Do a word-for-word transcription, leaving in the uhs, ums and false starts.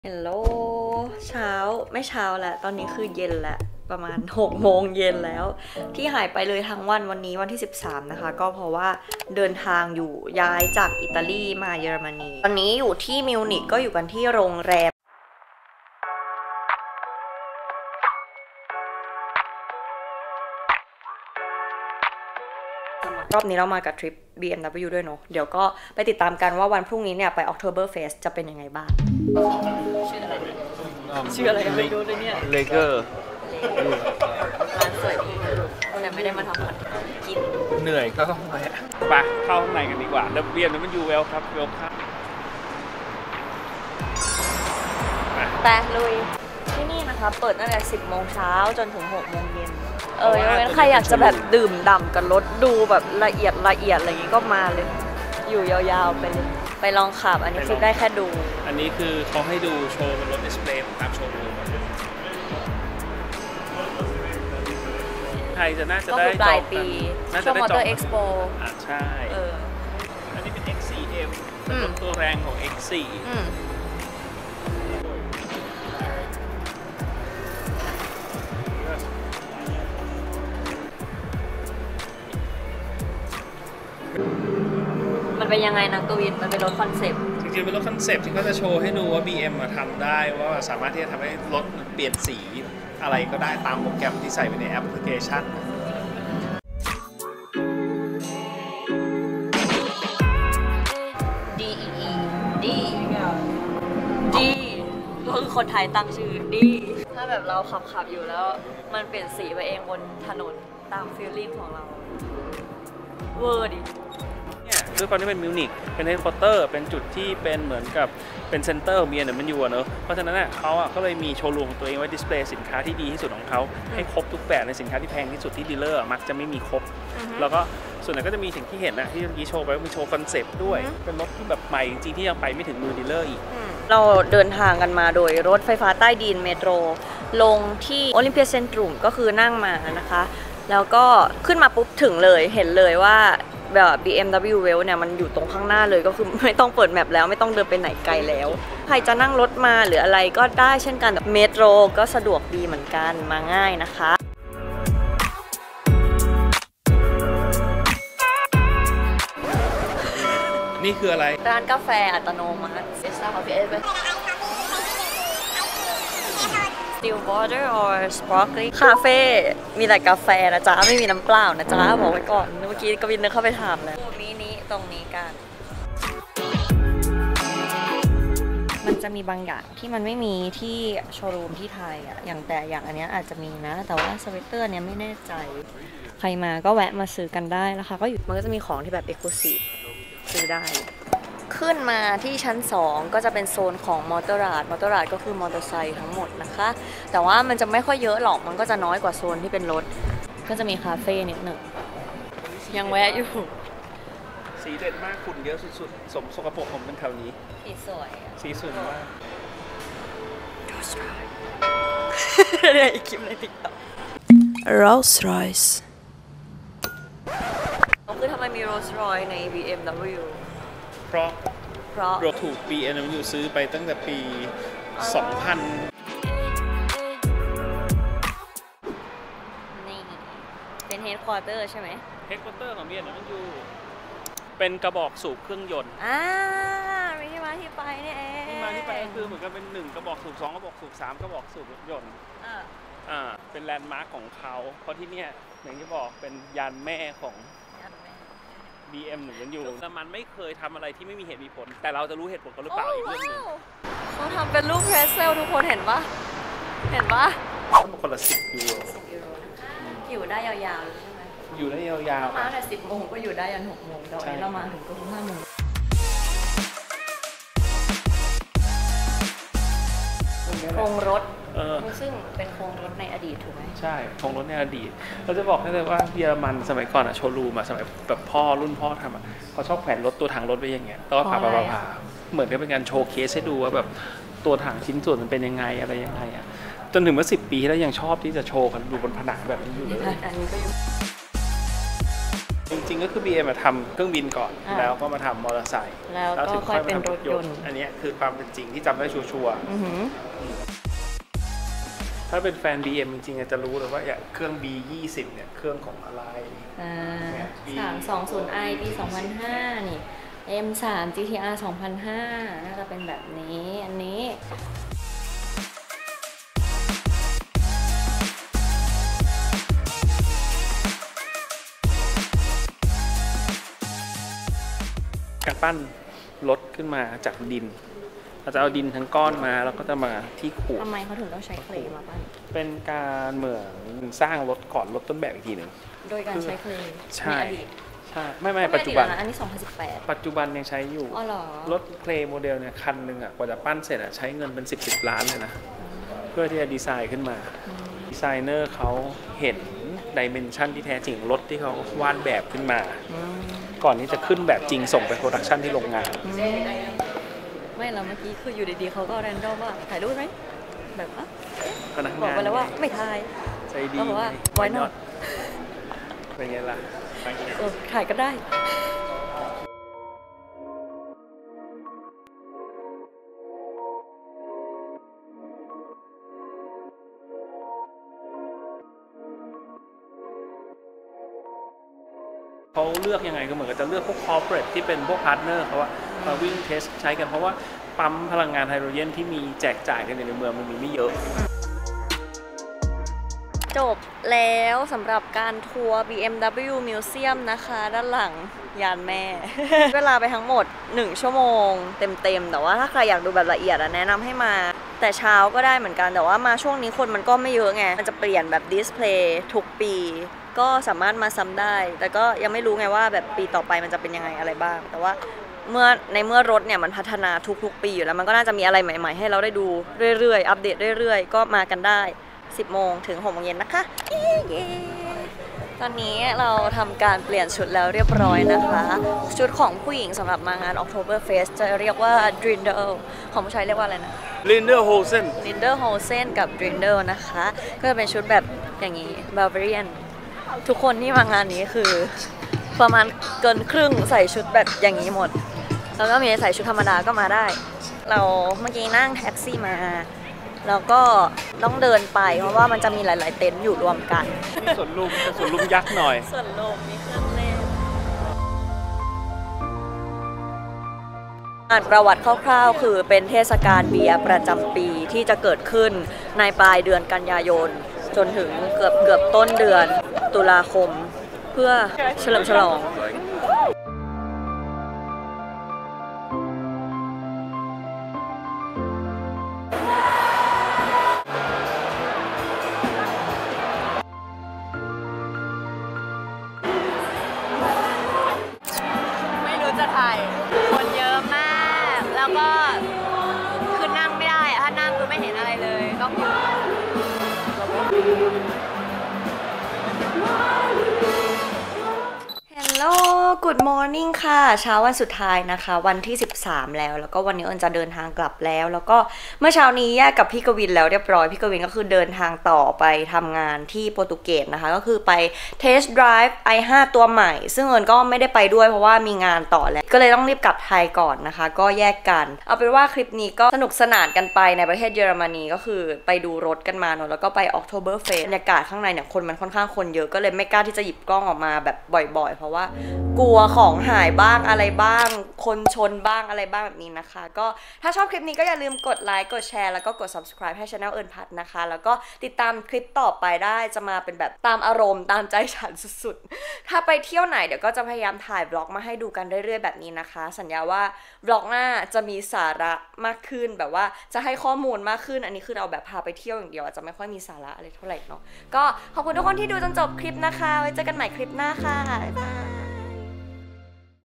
ฮัลโหลเช้าไม่เช้าแหละตอนนี้คือเย็นแหละประมาณหกโมงเย็นแล้วที่หายไปเลยทั้งวันวันนี้วันที่สิบสามนะคะก็เพราะว่าเดินทางอยู่ย้ายจากอิตาลีมาเยอรมนีตอนนี้อยู่ที่มิวนิกก็อยู่กันที่โรงแรมรอบนี้เรามากับทริป บี เอ็ม ดับเบิลยู ด้วยเนาะเดี๋ยวก็ไปติดตามกันว่าวันพรุ่งนี้เนี่ยไป Oktoberfest จะเป็นยังไงบ้างชื่ออะไรชื่ออะไรไม่รู้เลยเนี่ยเลเกอร์ร้านสวยดีแต่ไม่ได้มาทำคอนเทนต์กินเหนื่อยก็ต้องไปไปเข้าข้างในกันดีกว่าเบียนมันอยู่เวลครับเวลครับแต่ลุยที่นี่นะคะเปิดตั้งแต่สิบโมงเช้าจนถึงหกโมงเย็นเออยกเว้นใครอยากจะแบบดื่มด่ำกับรถดูแบบละเอียดละเอียดอะไรอย่างงี้ก็มาเลยอยู่ยาวๆไปเลยไปลองขับอันนี้คือได้แค่ดูอันนี้คือเขาให้ดูโชว์บนรถดิสเพลย์ตามโชว์รูมไทยจะน่าจะได้ปลายปีช่วงมอเตอร์เอ็กซ์โปอ่ะใช่อันนี้เป็น เอ็กซ์ ซี เอ็ม เป็นรถตัวแรงของ เอ็กซ์ โฟร์มันเป็นยังไงนะกวินมันเป็นรถคอนเซปต์จริงๆเป็นรถคอนเซปต์ที่เขาจะโชว์ให้ดูว่า บี เอ็ม มาทำได้ว่าสามารถที่จะทำให้รถเปลี่ยนสีอะไรก็ได้ตามโปรแกรมที่ใส่ไว้ในแอปพลิเคชันดีดีดีก็คือคนไทยตั้งชื่อดีถ้าแบบเราขับขับอยู่แล้วมันเปลี่ยนสีไปเองบนถนนตามฟีลลิ่งของเราเวอร์ดิเนี่ยด้วยความที่เป็นมิวนิกเป็นเฮดคอร์เตอร์เป็นจุดที่เป็นเหมือนกับเป็นเซ็นเตอร์ของ บี เอ็ม ดับเบิลยู เนอะเพราะฉะนั้นเขาอ่ะก็เลยมีโชว์รูมของตัวเองไว้ดิสเพลย์สินค้าที่ดีที่สุดของเขาให้ครบทุกแบบในสินค้าที่แพงที่สุดที่ดีลเลอร์มักจะไม่มีครบแล้วก็ส่วนนั้นก็จะมีสิ่งที่เห็นนะที่เมื่อกี้โชว์ไปว่ามีโชว์คอนเซปต์ด้วยเป็นรถที่แบบใหม่จริงๆที่ยังไปไม่ถึงมือดีลเลอร์อีกเราเดินทางกันมาโดยรถไฟฟ้าใต้ดินเมโทรลงที่โอลิมเปียเซ็นทรัมก็คือนั่งมานะคะแล้วก็ขึ้นมาปุ๊บถึงเลยเห็นเลยว่าแบบ บี เอ็ม ดับเบิลยู Well เนี่ยมันอยู่ตรงข้างหน้าเลยก็คือไม่ต้องเปิดแมปแล้วไม่ต้องเดินไปไหนไกลแล้วใครจะนั่งรถมาหรืออะไรก็ได้เช่นกันเมโทรก็สะดวกดีเหมือนกันมาง่ายนะคะนี่คืออะไรร้านกาแฟอัตโนมัติเอสตาคาเฟ่ไป Still water or sparkling คาเฟ่มีแต่กาแฟนะจ๊ะไม่มีน้ำเปล่านะจ๊ะบอกไว้ก่อนเมื่อกี้กวินเดินเข้าไปถามแล้วมินิตรงนี้กันมันจะมีบางอย่างที่มันไม่มีที่โชว์รูมที่ไทยอะอย่างแต่อย่างอันนี้อาจจะมีนะแต่ว่าสเวตเตอร์เนี้ยไม่แน่ใจใครมาก็แวะมาซื้อกันได้นะคะก็อยู่มันก็จะมีของที่แบบเอ็กซ์คลูซีฟซื้อได้ขึ้นมาที่ชั้นสองก็จะเป็นโซนของมอเตอร์ราดมอเตอร์ราดก็คือมอเตอร์ไซค์ทั้งหมดนะคะแต่ว่ามันจะไม่ค่อยเยอะหรอกมันก็จะน้อยกว่าโซนที่เป็นรถก็จะมีคาเฟ่นิดหนึ่งยังแวะอยู่สีเด่นมากฝุ่นเยอะสุดๆสมสกปรกผมเป็นแถวนี้สีสวยสีสวยมากเนี่ยอีกคลิปในติ๊กต็อก Rolls Royce คือทำไมมี Rolls Royce ใน บี เอ็ม ดับเบิลยูเพราะเพราะเราถูก บี เอ็ม ดับเบิลยู ซื้อไปตั้งแต่ปี สองพันนี่เป็นเฮดควอเตอร์ใช่ไหมเฮดควอเตอร์ของ บี เอ็ม ดับเบิลยู เป็นกระบอกสูบเครื่องยนต์อ่ามีที่มาที่ไปนี่เองที่มาที่ไปคือเหมือนกับเป็นหนึ่งกระบอกสูบสองกระบอกสูบสามกระบอกสูบรถยนต์อ่าอ่าเป็นแลนด์มาร์คของเขาเพราะที่เนี่ยอย่างที่บอกเป็นยานแม่ของบี เอ็ม หนึ่งมันอยู่แต่มันไม่เคยทำอะไรที่ไม่มีเหตุมีผลแต่เราจะรู้เหตุผลเขาหรือเปล่าอีกเรื่องนึงเขาทำเป็นรูปเพรสเซลทุกคนเห็นปะเห็นปะคนละสิบยูโรอยู่ได้ยาวๆใช่ไหมอยู่ได้ยาวๆมาแต่สิบโมงก็อยู่ได้ยันหกโมงแต่วันนี้เรามาถึงก็คือห้าโมงโครงรถซึ่งเป็นโครงรถในอดีตถูกไหมใช่โครงรถในอดีตเราจะบอกให้เลยว่าเยอรมันสมัยก่อนอะโชว์รูมอะสมัยแบบพ่อรุ่นพ่อทำอะเขาชอบแขวนรถตัวถังรถไว้อย่างเงี้ยแล้วก็ผ่าผ่าผ่าเหมือนกับเป็นการโชว์เคสให้ดูว่าแบบตัวถังชิ้นส่วนมันเป็นยังไงอะไรยังไงอะจนถึงเมื่อสิบปีแล้วยังชอบที่จะโชว์กันดูบนผนังแบบนี้อยู่เลยอันนี้ก็จริงๆก็คือ บี เอ็ม มาทำเครื่องบินก่อนแล้วก็มาทำมอเตอร์ไซค์แล้วก็ค่อยเป็นรถยนต์อันนี้คือความเป็นจริงที่จำได้ชัวร์ๆถ้าเป็นแฟน บี เอ็ม จริงๆจะรู้เลยว่าอย่างเครื่อง บี ยี่สิบ เนี่ยเครื่องของอะไรสามสองศูนย์ ไอ ปี สองพันห้า นี่ เอ็ม สาม จี ที อาร์ สองพันห้า น่าจะเป็นแบบนี้อันนี้การปั้นรถขึ้นมาจากดินเราจะเอาดินทั้งก้อนมาแล้วก็จะมาที่ขูดทำไมเขาถึงต้องใช้เคลมาปั้นเป็นการเหมือนสร้างรถก่อนรถต้นแบบอีกทีหนึ่งโดยการใช้เคลใช่ใช่ไม่ไม่ปัจจุบันอันนี้สองพันสิบแปดปัจจุบันยังใช้อยู่อ๋อเหรอรถเคลโมเดลเนี่ยคันหนึ่งอ่ะกว่าจะปั้นเสร็จอ่ะใช้เงินเป็นสิบสิบล้านเลยนะเพื่อที่จะดีไซน์ขึ้นมาดีไซเนอร์เขาเห็นดิเมนชันที่แท้จริงรถที่เขาวาดแบบขึ้นมาก่อนที่จะขึ้นแบบจริงส่งไปโปรดักชันที่โรงงานไม่เราเมื่อกี้คืออยู่ดีๆเขาก็แรนดอมว่าถ่ายรูปไหมแบบอ่ะพนักงานบอกไปแล้วว่าไม่ถ่ายใจดีก็บอกว่า why not เป็นไงล่ะถ่ายก็ได้เขาเลือกยังไงก็เหมือนกับจะเลือกพวกคอร์ปอเรทที่เป็นพวกพาร์ทเนอร์เขาว่ามาวิ่งเทสใช้กันเพราะว่าปั๊มพลังงานไฮโดรเจนที่มีแจกจ่ายกันในเมืองมันมีไม่เยอะจบแล้วสำหรับการทัวร์ บี เอ็ม ดับเบิลยู Museum นะคะด้านหลังยานแม่ เวลาไปทั้งหมดหนึ่งชั่วโมงเต็มๆแต่ว่าถ้าใครอยากดูแบบละเอียดแนะนำให้มาแต่เช้าก็ได้เหมือนกันแต่ว่ามาช่วงนี้คนมันก็ไม่เยอะไงมันจะเปลี่ยนแบบดิสเพลย์ทุกปีก็สามารถมาซ้ำได้แต่ก็ยังไม่รู้ไงว่าแบบปีต่อไปมันจะเป็นยังไงอะไรบ้างแต่ว่าเมื่อในเมื่อรถเนี่ยมันพัฒนาทุกๆปีอยู่แล้วมันก็น่าจะมีอะไรใหม่ๆให้เราได้ดูเรื่อยๆอัปเดตเรื่อยๆก็มากันได้สิบโมงถึงหกโมงเย็นนะคะเย้ตอนนี้เราทำการเปลี่ยนชุดแล้วเรียบร้อยนะคะชุดของผู้หญิงสำหรับมางาน Oktoberfest จะเรียกว่า Dirndl ของผู้ชายเรียกว่าอะไรนะ Lederhosen Lederhosen กับ Dirndl นะคะก็จะเป็นชุดแบบอย่างนี้ Bavarian ทุกคนที่มางานนี้คือประมาณเกินครึ่งใส่ชุดแบบอย่างนี้หมดแล้วก็มีใส่ชุดธรรมดาก็มาได้เราเมื่อกี้นั่งแท็กซี่มาแล้วก็ต้องเดินไปเพราะว่ามันจะมีหลายๆเต็นท์อยู่รวมกันมีสวนลุมเป็นสวนลุมยักษ์หน่อยสวนลุมมีเครื่องเล่นอ่านประวัติคร่าวๆคือเป็นเทศกาลเบียร์ประจำปีที่จะเกิดขึ้นในปลายเดือนกันยายนจนถึงเกือบเกือบต้นเดือนตุลาคมเพื่อเฉลิมฉลองไม่รู้จะถ่ายคนเยอะมากแล้วก็คือนั่งไม่ได้ถ้านั่งคือไม่เห็นอะไรเลยต้องยืนHello Good morning ค่ะเช้าวันสุดท้ายนะคะวันที่สิบสามแล้วแล้วก็วันนี้เอิญจะเดินทางกลับแล้วแล้วก็เมื่อเช้านี้แยกกับพี่กวินแล้วเรียบร้อยพี่กวินก็คือเดินทางต่อไปทำงานที่โปรตุเกสนะคะก็คือไปเทสต์ไดรฟ์ ไอ ห้า ตัวใหม่ซึ่งเอิญก็ไม่ได้ไปด้วยเพราะว่ามีงานต่อแล้วก็เลยต้องรีบกลับไทยก่อนนะคะก็แยกกันเอาเป็นว่าคลิปนี้ก็สนุกสนานกันไปในประเทศเยอรมนีก็คือไปดูรถกันมาเนอะแล้วก็ไป Oktoberfest บรรยากาศข้างในเนี่ยคนมันค่อนข้างคนเยอะก็เลยไม่กล้าที่จะหยิบกล้องออกมาแบบบ่อยๆเพราะว่ากลัวของหายบ้างอะไรบ้างคนชนบ้างอะไรบ้างแบบนี้นะคะก็ถ้าชอบคลิปนี้ก็อย่าลืมกดไลค์กดแชร์แล้วก็กด Subscribe ให้ Channel เอิญพัฒน์นะคะแล้วก็ติดตามคลิปต่อไปได้จะมาเป็นแบบตามอารมณ์ตามใจฉันสุดๆถ้าไปเที่ยวไหนเดี๋ยวก็จะพยายามถ่ายบล็อกมาให้ดูกันเรื่อยๆแบบนี้นะคะสัญญาว่าบล็อกหน้าจะมีสาระมากขึ้นแบบว่าจะให้ข้อมูลมากขึ้นอันนี้คือเราแบบพาไปเที่ยวอย่างเดียวจะไม่ค่อยมีสาระอะไรเท่าไหร่เนาะก็ขอบคุณทุกคนที่ดูจนจบคลิปนะคะไว้เจอกันใหม่คลิปหน้าค่ะบ๊ายบาย